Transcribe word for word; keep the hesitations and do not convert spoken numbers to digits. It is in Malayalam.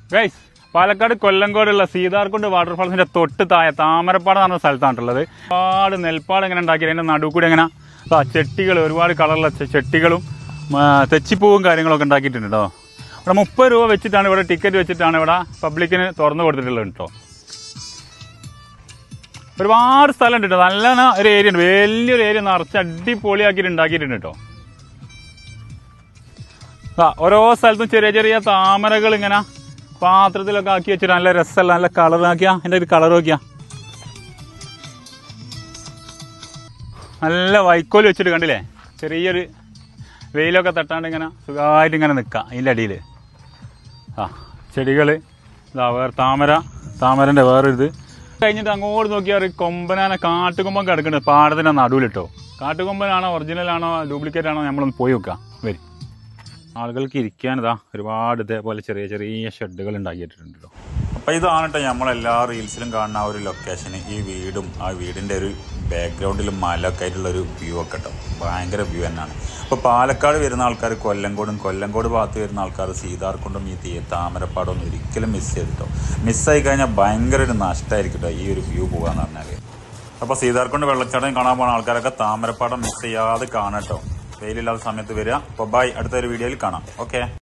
ഗൈസ്, പാലക്കാട് കൊല്ലങ്കോടുള്ള സീതാർകുണ്ട് വാട്ടർഫാൾസിന്റെ തൊട്ട് താഴെ താമരപ്പാട് എന്ന് പറഞ്ഞ സ്ഥലത്താണുള്ളത്. ഒരുപാട് നെൽപ്പാട് ഇങ്ങനെ ഉണ്ടാക്കി അതിന്റെ നടുവ് കൂടി ഇങ്ങനെ ചെട്ടികൾ, ഒരുപാട് കളറുള്ള ചെട്ടികളും തെച്ചിപ്പൂവും കാര്യങ്ങളൊക്കെ ഉണ്ടാക്കിയിട്ടുണ്ട് കേട്ടോ. ഇവിടെ മുപ്പത് രൂപ വെച്ചിട്ടാണ് ഇവിടെ ടിക്കറ്റ് വെച്ചിട്ടാണ് ഇവിടെ പബ്ലിക്കിന് തുറന്നു കൊടുത്തിട്ടുള്ളത് കേട്ടോ. ഒരുപാട് സ്ഥലം ഉണ്ട് കേട്ടോ. നല്ല ഒരു ഏരിയ ഉണ്ട്, വലിയൊരു ഏരിയ നിറച്ച് അടിപൊളിയാക്കിയിട്ട് ഉണ്ടാക്കിയിട്ടുണ്ട് കേട്ടോ. ഓരോ സ്ഥലത്തും ചെറിയ ചെറിയ താമരകൾ ഇങ്ങനെ പാത്രത്തിലൊക്കെ ആക്കി വെച്ചിട്ട് നല്ല രസമല്ല, നല്ല കളറാക്കിയാ. എൻ്റെ ഒരു കളർ നോക്കിയാ, നല്ല വൈക്കോല് വെച്ചിട്ട് കണ്ടില്ലേ, ചെറിയൊരു വെയിലൊക്കെ തട്ടാണ്ട് ഇങ്ങനെ സുഖമായിട്ട് ഇങ്ങനെ നിൽക്കാം അതിൻ്റെ അടിയിൽ. ആ ചെടികൾ ഇതാ, വേറെ താമര, താമരൻ്റെ വേറൊരിത് കഴിഞ്ഞിട്ട് അങ്ങോട്ട് നോക്കിയാൽ ഒരു കൊമ്പനാനെ കാട്ടുകൊമ്പൻ കിടക്കുന്നുണ്ട് പാടത്തിൻ്റെ നടുവിലിട്ടോ. കാട്ടുകൊമ്പനാണോ ഒറിജിനലാണോ ഡ്യൂപ്ലിക്കേറ്റ് ആണോ നമ്മളൊന്ന് പോയി നോക്കാം. വരും ആളുകൾക്ക് ഇരിക്കാനിതാ ഒരുപാട് ഇതേപോലെ ചെറിയ ചെറിയ ഷെഡുകൾ ഉണ്ടാക്കിയിട്ടുണ്ട് കേട്ടോ. അപ്പോൾ ഇതാണ് കേട്ടോ നമ്മളെല്ലാ റീൽസിലും കാണുന്ന ആ ഒരു ലൊക്കേഷന്. ഈ വീടും ആ വീടിൻ്റെ ഒരു ബാക്ക്ഗ്രൗണ്ടിൽ മലൊക്കെ ആയിട്ടുള്ളൊരു വ്യൂ ഒക്കെ കേട്ടോ. ഭയങ്കര വ്യൂ തന്നെയാണ്. അപ്പോൾ പാലക്കാട് വരുന്ന ആൾക്കാർ കൊല്ലങ്കോടും, കൊല്ലങ്കോട് ഭാഗത്ത് വരുന്ന ആൾക്കാർ സീതാർകുണ്ടും ഈ തീ താമരപ്പാടൊന്നും ഒരിക്കലും മിസ് ചെയ്തിട്ടോ. മിസ്സായി കഴിഞ്ഞാൽ ഭയങ്കര ഒരു നഷ്ടമായിരിക്കും കേട്ടോ ഈ ഒരു വ്യൂ പോകാന്ന് പറഞ്ഞാൽ. അപ്പോൾ സീതാർകുണ്ട് വെള്ളച്ചാട്ടം കാണാൻ പോകുന്ന ആൾക്കാരൊക്കെ താമരപ്പാടം മിസ് ചെയ്യാതെ കാണട്ടോ. വെയിലില്ലാത്ത സമയത്ത് വരിക. അപ്പോൾ ബൈ, അടുത്തൊരു വീഡിയോയിൽ കാണാം. ഓക്കെ.